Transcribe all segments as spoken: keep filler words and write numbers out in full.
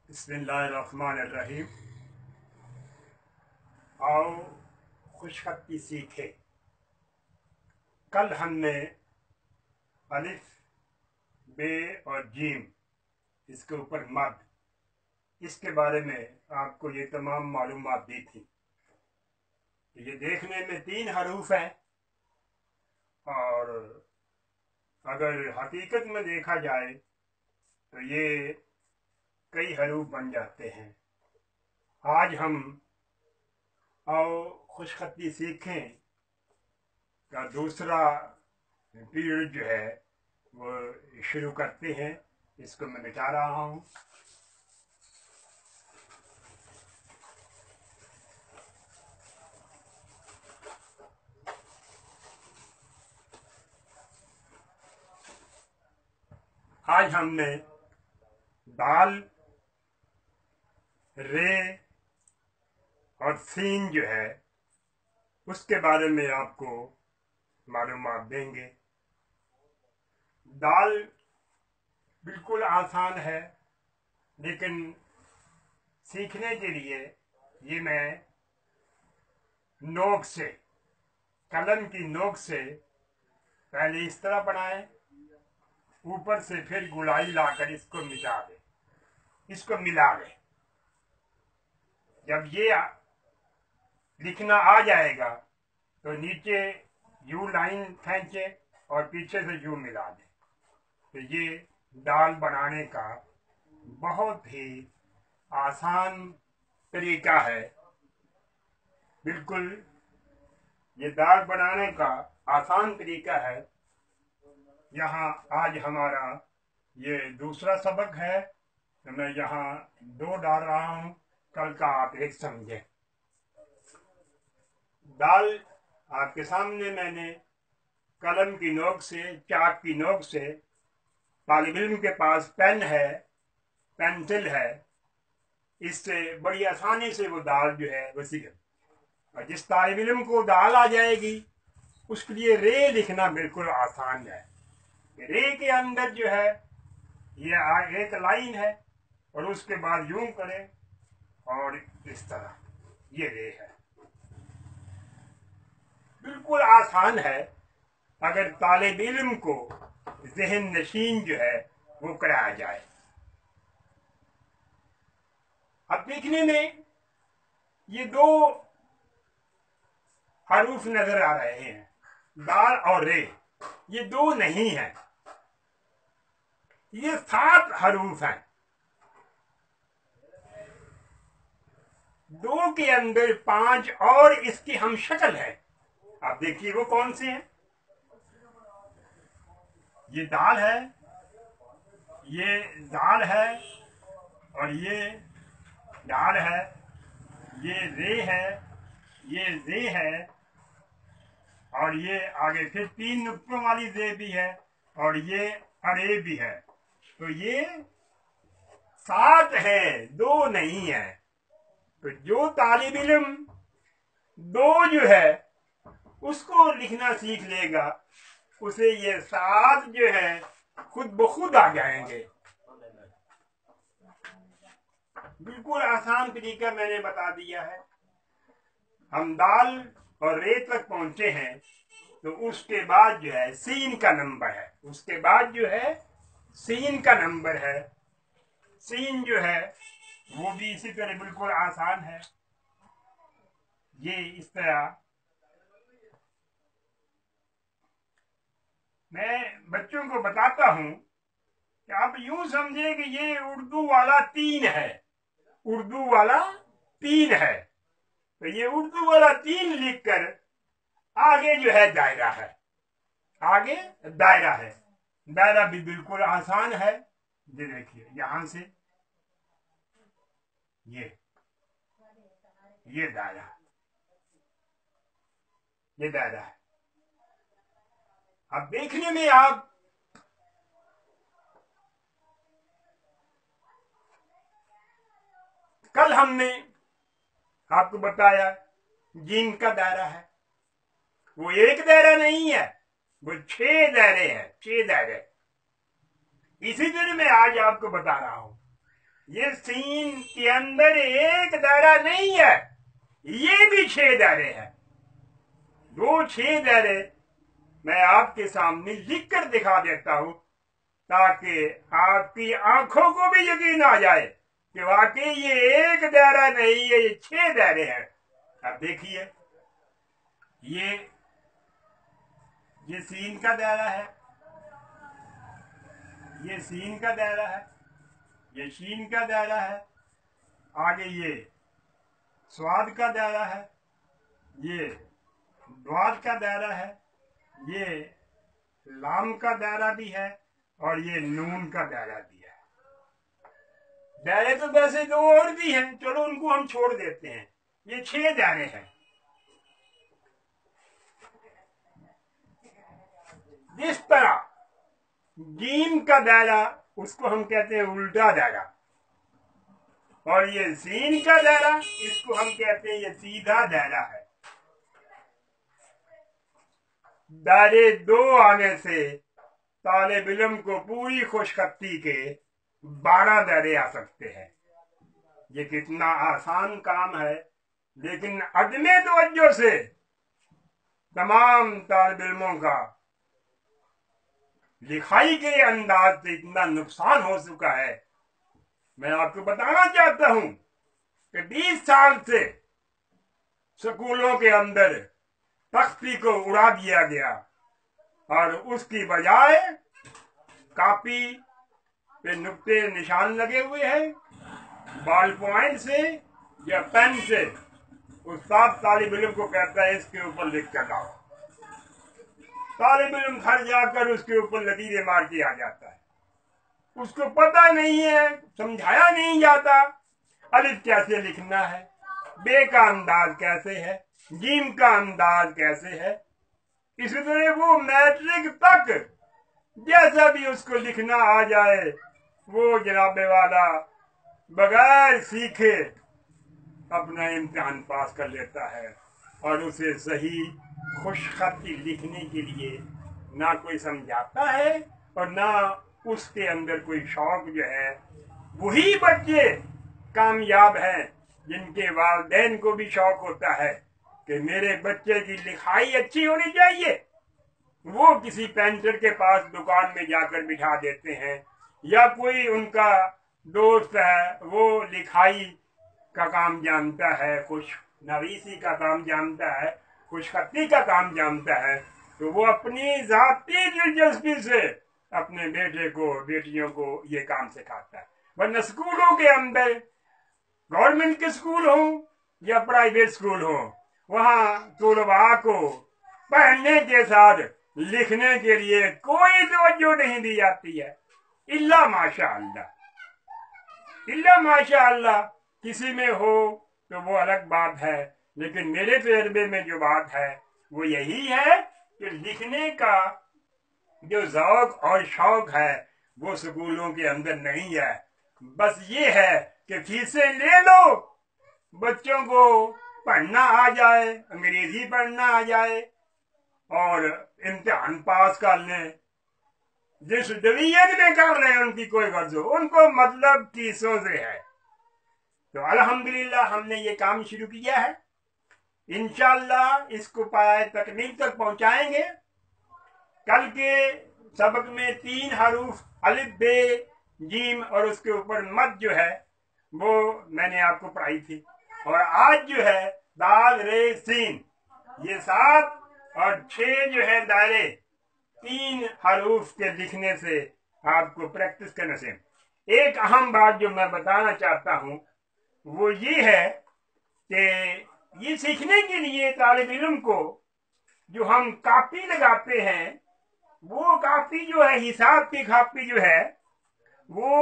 बिस्मिल्लाहिर्रहमानिर्रहीम। आओ खुशखती सीखे। कल हमने अलिफ, बे और जीम, इसके ऊपर मद, इसके बारे में आपको ये तमाम मालूमात दी थी। ये देखने में तीन हरूफ हैं और अगर हकीकत में देखा जाए तो ये कई हरूफ बन जाते हैं। आज हम आओ खुशखती सीखें का दूसरा पीरियड जो है वो शुरू करते हैं। इसको मैं मिटा रहा हूँ। आज हमने दाल, रे और सीन जो है उसके बारे में आपको मालूमात देंगे। दाल बिल्कुल आसान है, लेकिन सीखने के लिए ये मैं नोक से, कलम की नोक से पहले इस तरह बनाए, ऊपर से फिर गुलाई लाकर इसको मिटा दे, इसको मिला दे। जब ये लिखना आ जाएगा तो नीचे यू लाइन खींचे और पीछे से यू मिला दे। तो ये दाल बनाने का बहुत ही आसान तरीका है। बिल्कुल ये दाल बनाने का आसान तरीका है। यहाँ आज हमारा ये दूसरा सबक है, तो मैं यहाँ दो डाल रहा हूँ, कल का आप एक समझे। दाल आपके सामने मैंने कलम की नोक से, चाक की नोक से, तालिब इल्म के पास पेन है, पेंसिल है, इससे बड़ी आसानी से वो दाल जो है वो सीखे। और जिस तालिब इल्म को दाल आ जाएगी उसके लिए रे लिखना बिल्कुल आसान है। रे के अंदर जो है ये एक लाइन है और उसके बाद यूं करें और इस तरह, ये रे है। बिल्कुल आसान है अगर तालिब इल्म को ज़हन नशीन जो है वो कराया जाए। अब देखने में ये दो हरूफ नजर आ रहे हैं, दाल और रे। ये दो नहीं है, ये सात हरूफ हैं। दो के अंदर पांच और इसकी हम शक्ल है। आप देखिए वो कौन से हैं। ये दाल है, ये दाल है और ये दाल है, ये रे है, ये जे है और ये आगे फिर तीन नुक्तों वाली जे भी है और ये अरे भी है। तो ये सात है, दो नहीं है। तो जो तालिब इल्म दो जो है उसको लिखना सीख लेगा, उसे ये सात जो है खुद ब खुद आ जाएंगे। बिल्कुल आसान तरीका मैंने बता दिया है। हम दाल और रे तक पहुंचे हैं तो उसके बाद जो है सीन का नंबर है, उसके बाद जो है सीन का नंबर है। सीन जो है वो भी इसी तरह बिल्कुल आसान है। ये इस तरह मैं बच्चों को बताता हूं कि आप यूं समझे कि ये उर्दू वाला तीन है, उर्दू वाला तीन है। तो ये उर्दू वाला तीन लिखकर आगे जो है दायरा है, आगे दायरा है। दायरा भी बिल्कुल आसान है। ये देखिए यहां से ये ये दायरा, ये दायरा है। अब देखने में आप कल हमने आपको बताया जीन का दायरा है। वो एक दायरा नहीं है, वो छह दायरे हैं, छह दायरे। इसी तरह मैं आज आपको बता रहा हूं ये सीन के अंदर एक दायरा नहीं है, ये भी छह दायरे हैं। दो छह दायरे मैं आपके सामने लिख कर दिखा देता हूं ताकि आपकी आंखों को भी यकीन आ जाए कि वाकई ये एक दायरा नहीं है, ये छह दायरे हैं। अब देखिए, ये ये सीन का दायरा है, ये सीन का दायरा है, ये शीन का दायरा है, आगे ये स्वाद का दायरा है, ये द्वाद का दायरा है, ये लाम का दायरा भी है और ये नून का दायरा भी है। दायरे तो वैसे दो और भी हैं, चलो उनको हम छोड़ देते हैं। ये छह दायरे हैं। जिस तरह जीम का दायरा, उसको हम कहते हैं उल्टा दायरा, और ये सीन का दायरा, इसको हम कहते हैं ये सीधा दायरा है। दायरे दो आने से तालिब इल्म को पूरी खुशखती के बारह दायरे आ सकते हैं। ये कितना आसान काम है, लेकिन अदमे तवज्जो से तमाम तालिब इल्मों का लिखाई के अंदाज से इतना नुकसान हो चुका है। मैं आपको बताना चाहता हूं कि बीस साल से स्कूलों के अंदर तख्ती को उड़ा दिया गया और उसकी बजाय कॉपी पे नुक्ते निशान लगे हुए हैं। बॉल पॉइंट से या पेन से उस्ताद तालिब इल्म को कहता है इसके ऊपर लिख कर लाओ। तालिब इल्म घर जाकर उसके ऊपर लकीरें मार के आ जाता है। उसको पता नहीं है, समझाया नहीं जाता अलिफ कैसे लिखना है, बे का अंदाज कैसे है, जीम का अंदाज कैसे है। इसी तरह वो मैट्रिक तक जैसा भी उसको लिखना आ जाए, वो जनाबे वाला बगैर सीखे अपना इम्तिहान पास कर लेता है। और उसे सही खुशखती लिखने के लिए ना कोई समझाता है और ना उसके अंदर कोई शौक जो है। वही बच्चे कामयाब हैं जिनके वालिदैन को भी शौक होता है कि मेरे बच्चे की लिखाई अच्छी होनी चाहिए। वो किसी पेंटर के पास दुकान में जाकर बिठा देते हैं, या कोई उनका दोस्त है वो लिखाई का काम जानता है, खुश नवीसी का काम जानता है, खुशखती का काम जानता है, तो वो अपनी जाती दिलचस्पी से अपने बेटे को बेटियों को ये काम सिखाता है। वरना स्कूलों के अंदर, गवर्नमेंट के स्कूल हो या प्राइवेट स्कूल हो, वहां तुलबा को पढ़ने के साथ लिखने के लिए कोई तवज्जो नहीं दी जाती है। इल्ला माशाअल्लाह, इल्ला माशाअल्लाह किसी में हो तो वो अलग बात है, लेकिन मेरे तजर्बे में जो बात है वो यही है कि लिखने का जो ज़ौक़ और शौक है वो स्कूलों के अंदर नहीं है। बस ये है कि फीसें ले लो, बच्चों को पढ़ना आ जाए, अंग्रेजी पढ़ना आ जाए और इम्तिहान पास कर लें। जिस डिवीजन में कर रहे हैं उनकी कोई गर्ज हो, उनको मतलब फीसों से है। तो अल्हम्दुलिल्लाह हमने ये काम शुरू किया है। इंशाअल्लाह इसको पाए तकमील तक पहुंचाएंगे। कल के सबक में तीन हरूफ अलिफ बे जीम और उसके ऊपर मद जो है वो मैंने आपको पढ़ाई थी, और आज जो है दाल रे सीन, ये सात और छह जो है दायरे तीन हरूफ के लिखने से आपको प्रैक्टिस करने से। एक अहम बात जो मैं बताना चाहता हूं वो ये है कि ये सीखने के लिए तालिब इल्म को जो हम कॉपी लगाते हैं, वो कॉपी जो है, हिसाब की कॉपी जो है, वो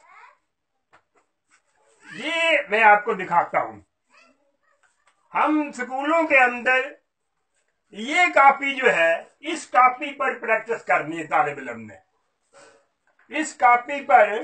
ये मैं आपको दिखाता हूं। हम स्कूलों के अंदर ये कॉपी जो है, इस कॉपी पर प्रैक्टिस करनी है तालिब इल्म ने। इस कॉपी पर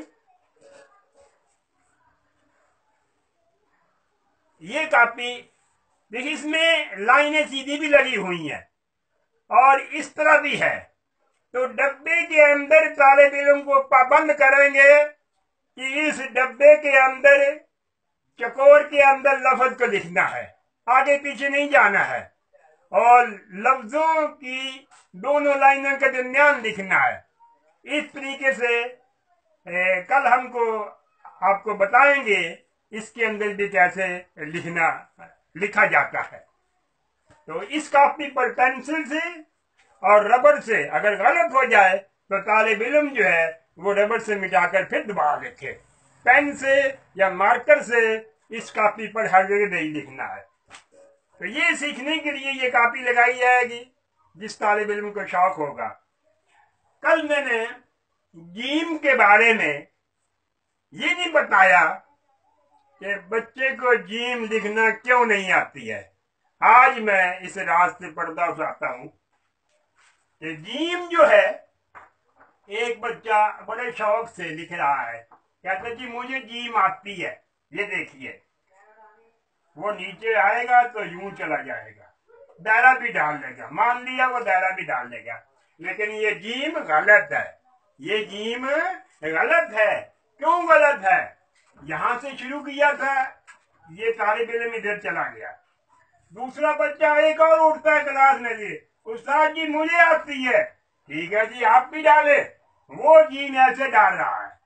ये कॉपी देखिए, इसमें लाइनें सीधी भी लगी हुई हैं और इस तरह भी है। तो डब्बे के अंदर तालिब इल्म को पाबंद करेंगे कि इस डब्बे के अंदर, चकोर के अंदर लफ्ज को लिखना है, आगे पीछे नहीं जाना है, और लफ्जों की दोनों लाइनों के दरमियान लिखना है। इस तरीके से ए, कल हमको आपको बताएंगे इसके अंदर भी कैसे लिखना लिखा जाता है। तो इस कॉपी पर पेंसिल से और रबर से अगर गलत हो जाए तो तालिब इल्म जो है वो रबर से मिटाकर फिर दोबारा लिखे। पेन से या मार्कर से इस कॉपी पर हर जगह नहीं लिखना है। तो ये सीखने के लिए ये कॉपी लगाई जाएगी जिस तालिब इल्म को शौक होगा। कल मैंने जीम के बारे में ये नहीं बताया कि बच्चे को जीम लिखना क्यों नहीं आती है। आज मैं इस राज से पर्दा उठाता हूं कि जीम जो है, एक बच्चा बड़े शौक से लिख रहा है, कहता जी मुझे जीम आती है। ये देखिए, वो नीचे आएगा तो यूं चला जाएगा, दायरा भी डाल लेगा, मान लिया वो दायरा भी डाल लेगा, लेकिन ये जीम गलत है। ये जीम गलत है। क्यों गलत है? यहां से शुरू किया था, ये तालिब इल्म इधर चला गया। दूसरा बच्चा एक और उठता है क्लास में, जी उस्ताद जी मुझे आती है। ठीक है जी, आप भी डाले। वो जीम ऐसे डाल रहा है।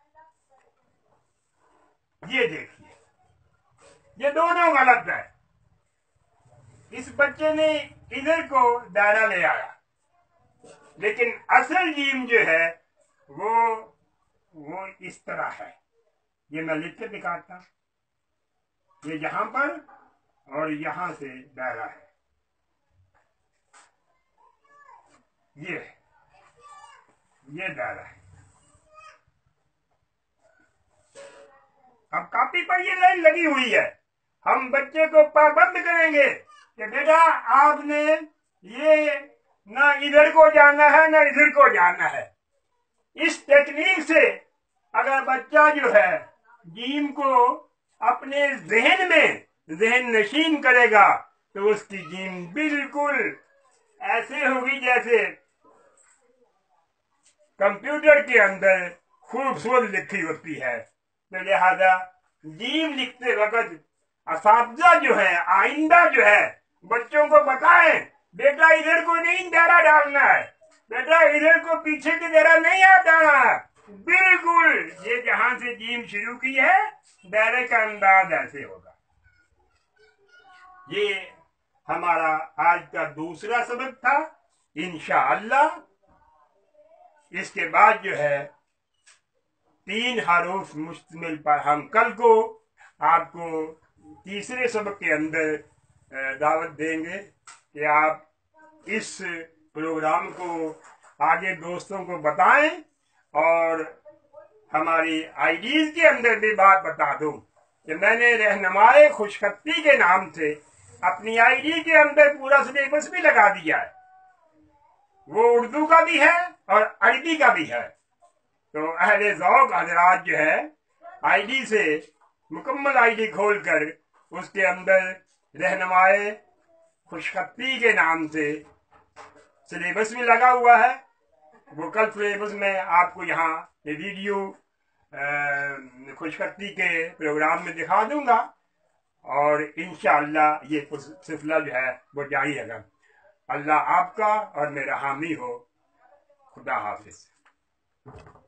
ये देखिए, ये दोनों गलत है। इस बच्चे ने इधर को दायरा ले आया, लेकिन असल जीम जो है वो वो इस तरह है। ये मैं लिख के दिखाता, ये यहां पर और यहां से दायरा है। ये ये दायरा है। अब कॉपी पर ये लाइन लगी हुई है। हम बच्चे को पाबंद करेंगे कि बेटा आपने ये ना इधर को जाना है ना इधर को जाना है। इस टेक्निक से अगर बच्चा जो है जीम को अपने जहन में जहन नशीन करेगा तो उसकी जीम बिल्कुल ऐसे होगी जैसे कंप्यूटर के अंदर खूबसूरत लिखी होती है। तो लिहाजा जीम लिखते वक्त असातिज़ा जो है, आइंदा जो है, बच्चों को बताएं बेटा इधर को नहीं दायरा डालना है, बेटा इधर को पीछे की दायरा नहीं हटाना है। बिल्कुल ये जहां से जीम शुरू की है, दायरे का अंदाज ऐसे होगा। ये हमारा आज का दूसरा सबक था। इंशाअल्लाह इसके बाद जो है तीन हरूफ मुश्तमिल पर हम कल को आपको तीसरे सबक के अंदर दावत देंगे कि आप इस प्रोग्राम को आगे दोस्तों को बताएं और हमारी आईडीज के अंदर भी बात बता दूं कि मैंने रहनुमाए खुशखती के नाम से अपनी आईडी के अंदर पूरा सिलेबस भी लगा दिया है। वो उर्दू का भी है और अरबी का भी है। तो अहले ज़ौक़ हज़रात जो है आईडी से मुकम्मल आईडी खोलकर उसके अंदर रहनुमाए खुशखती के नाम से सिलेबस भी लगा हुआ है। वो कल सिलेबस में आपको यहाँ वीडियो खुशखती के प्रोग्राम में दिखा दूंगा और इंशाअल्लाह ये सिलसिला जो है वो जारी रहेगा। अल्लाह आपका और मेरा हामी हो। खुदा हाफिज।